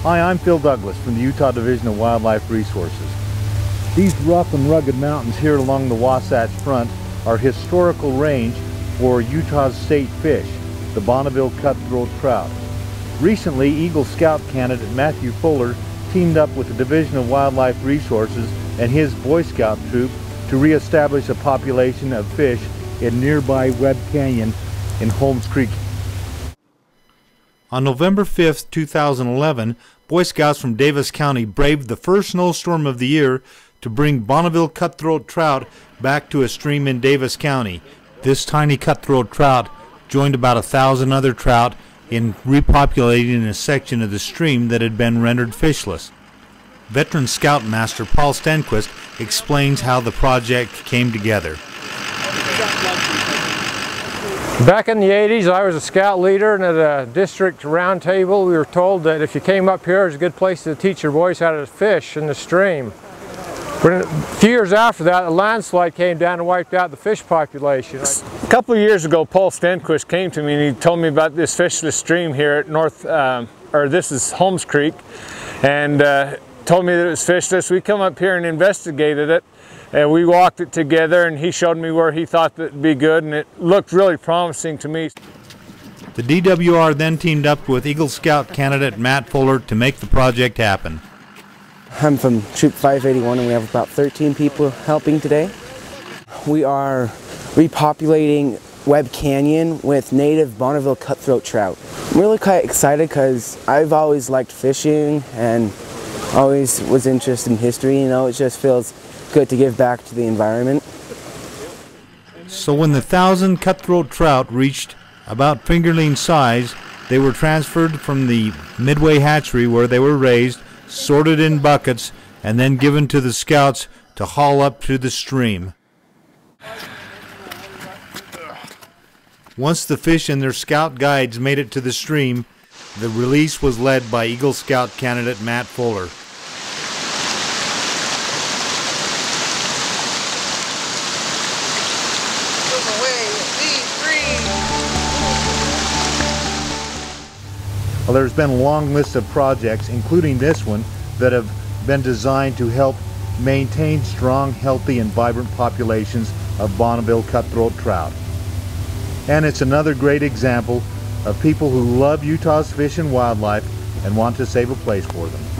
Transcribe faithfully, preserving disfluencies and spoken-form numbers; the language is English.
Hi, I'm Phil Douglas from the Utah Division of Wildlife Resources. These rough and rugged mountains here along the Wasatch Front are historical range for Utah's state fish, the Bonneville cutthroat trout. Recently, Eagle Scout candidate Matthew Fuller teamed up with the Division of Wildlife Resources and his Boy Scout troop to reestablish a population of fish in nearby Webb Canyon in Holmes Creek. On November fifth, two thousand eleven, Boy Scouts from Davis County braved the first snowstorm of the year to bring Bonneville cutthroat trout back to a stream in Davis County. This tiny cutthroat trout joined about a thousand other trout in repopulating a section of the stream that had been rendered fishless. Veteran Scoutmaster Paul Stenquist explains how the project came together. Back in the eighties, I was a scout leader, and at a district roundtable, we were told that if you came up here, it was a good place to teach your boys how to fish in the stream. But a few years after that, a landslide came down and wiped out the fish population. A couple of years ago, Paul Stenquist came to me and he told me about this fishless stream here at North, um, or this is Holmes Creek, and uh, told me that it was fishless. We come up here and investigated it. And we walked it together, and he showed me where he thought that would be good, and it looked really promising to me. The D W R then teamed up with Eagle Scout candidate Matt Fuller to make the project happen. I'm from Troop five eighty-one, and we have about thirteen people helping today. We are repopulating Webb Canyon with native Bonneville cutthroat trout. I'm really quite excited because I've always liked fishing and always was interested in history. You know, it just feels good to give back to the environment. So when the thousand cutthroat trout reached about fingerling size, they were transferred from the Midway hatchery where they were raised, sorted in buckets, and then given to the scouts to haul up to the stream. Once the fish and their scout guides made it to the stream, the release was led by Eagle Scout candidate Matt Fuller. Well, there's been a long list of projects, including this one, that have been designed to help maintain strong, healthy, and vibrant populations of Bonneville cutthroat trout. And it's another great example of people who love Utah's fish and wildlife and want to save a place for them.